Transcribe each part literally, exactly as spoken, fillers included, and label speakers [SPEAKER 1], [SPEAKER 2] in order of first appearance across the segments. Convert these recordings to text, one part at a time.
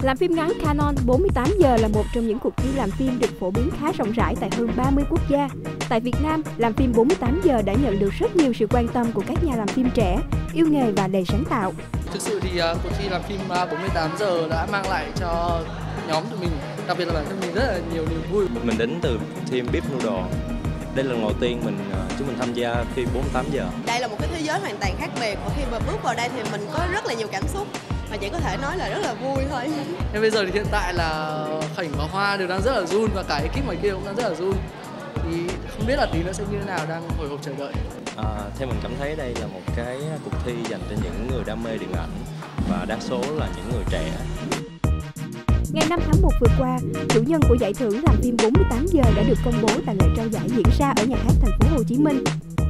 [SPEAKER 1] Làm phim ngắn Canon bốn mươi tám giờ là một trong những cuộc thi làm phim được phổ biến khá rộng rãi tại hơn ba mươi quốc gia. Tại Việt Nam, làm phim bốn mươi tám giờ đã nhận được rất nhiều sự quan tâm của các nhà làm phim trẻ, yêu nghề và đầy sáng tạo.
[SPEAKER 2] Thực sự thì uh, cuộc thi làm phim uh, bốn mươi tám giờ đã mang lại cho nhóm tụi mình, đặc biệt là bản thân mình, rất là nhiều niềm vui.
[SPEAKER 3] Mình đến từ team Beef Noodle. Đây là lần đầu tiên mình chúng mình tham gia phim bốn mươi tám giờ.
[SPEAKER 4] Đây là một cái thế giới hoàn toàn khác biệt, và khi mà bước vào đây thì mình có rất là nhiều cảm xúc mà chỉ có thể nói là rất là vui thôi.
[SPEAKER 2] Nên bây giờ thì hiện tại là Khảnh và Hoa đều đang rất là run, và cả ekip ngoài kia cũng đang rất là run. Thì không biết là tí nữa sẽ như thế nào, đang hồi hộp chờ đợi.
[SPEAKER 3] À, theo mình cảm thấy đây là một cái cuộc thi dành cho những người đam mê điện ảnh và đa số là những người trẻ.
[SPEAKER 1] Ngày năm tháng một vừa qua, chủ nhân của giải thưởng làm phim bốn mươi tám giờ đã được công bố tại lễ trao giải diễn ra ở nhà hát thành phố Hồ Chí Minh.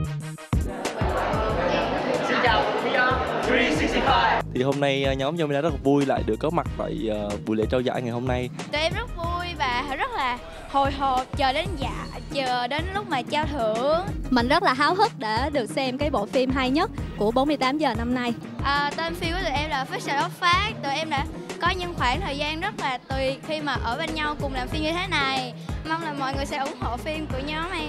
[SPEAKER 5] Xin chào, we are ba sáu năm.
[SPEAKER 3] Thì hôm nay nhóm Yomina rất là vui lại được có mặt tại uh, buổi lễ trao giải ngày hôm nay.
[SPEAKER 6] Tụi em rất vui và rất là hồi hộp chờ đến dạ chờ đến lúc mà trao thưởng.
[SPEAKER 7] Mình rất là háo hức để được xem cái bộ phim hay nhất của bốn mươi tám giờ năm nay.
[SPEAKER 6] À, tên phim của tụi em là Fiction of Fact. Tụi em đã có những khoảng thời gian rất là tuyệt khi mà ở bên nhau cùng làm phim như thế này. Mong là mọi người sẽ ủng hộ phim của nhóm em.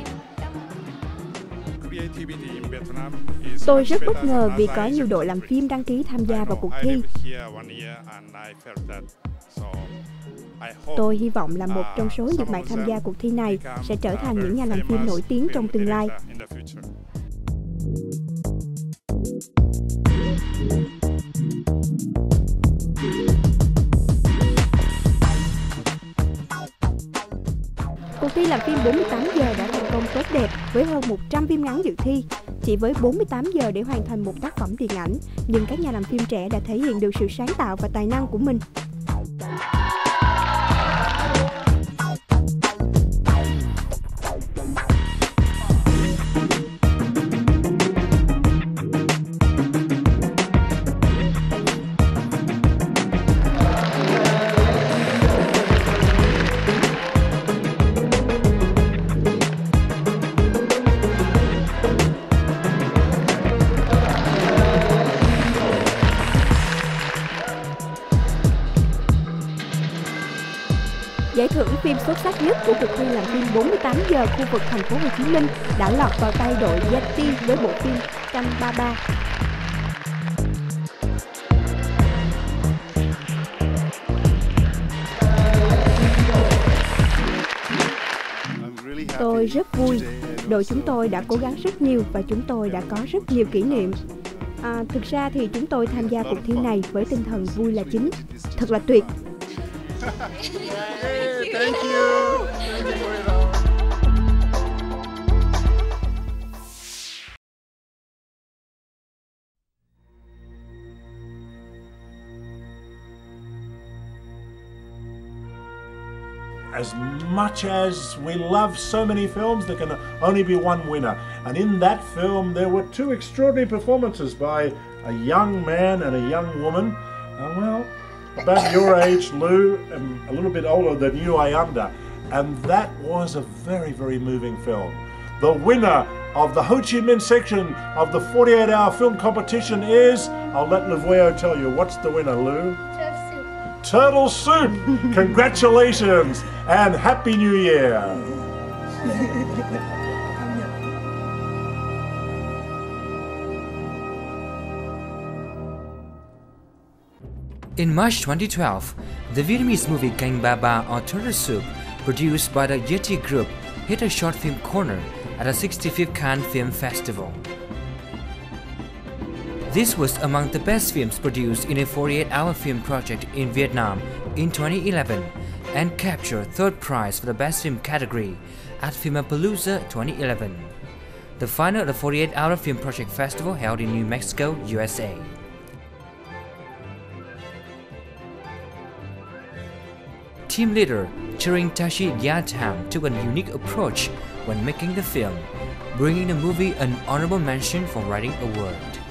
[SPEAKER 1] Tôi rất bất ngờ vì có nhiều đội làm phim đăng ký tham gia vào cuộc thi. Tôi hy vọng là một trong số những bạn tham gia cuộc thi này sẽ trở thành những nhà làm phim nổi tiếng trong tương lai. Cuộc thi làm phim bốn mươi tám giờ đã thành công tốt đẹp với hơn một trăm phim ngắn dự thi. Chỉ với bốn mươi tám giờ để hoàn thành một tác phẩm điện ảnh, nhưng các nhà làm phim trẻ đã thể hiện được sự sáng tạo và tài năng của mình. Giải thưởng phim xuất sắc nhất của cuộc thi làm phim bốn mươi tám giờ khu vực thành phố Hồ Chí Minh đã lọt vào tay đội Yeti với bộ phim Canh ba ba. Tôi rất vui. Đội chúng tôi đã cố gắng rất nhiều và chúng tôi đã có rất nhiều kỷ niệm. À, thực ra thì chúng tôi tham gia cuộc thi này với tinh thần vui là chính. Thật là tuyệt.
[SPEAKER 2] Hey, thank you. Thank you for it all.
[SPEAKER 8] As much as we love so many films, there can only be one winner. And in that film, there were two extraordinary performances by a young man and a young woman. Uh, well, about your age, Lou, and a little bit older than you, Ayanda. And that was a very, very moving film. The winner of the Ho Chi Minh section of the forty-eight hour film competition is, I'll let Livueo tell you, what's the winner, Lou? Turtle Soup! Congratulations and Happy New Year!
[SPEAKER 9] In March twenty twelve, the Vietnamese movie Canh Ba Ba or Turtle Soup, produced by the Yeti Group, hit a short film corner at the sixty-fifth Cannes Film Festival. This was among the best films produced in a forty-eight hour film project in Vietnam in twenty eleven and captured third prize for the best film category at Filmapalooza twenty eleven, the final of the forty-eight hour film project festival held in New Mexico, U S A. Team leader Chiring Tashi Yatham took a unique approach when making the film, bringing the movie an honorable mention for writing award.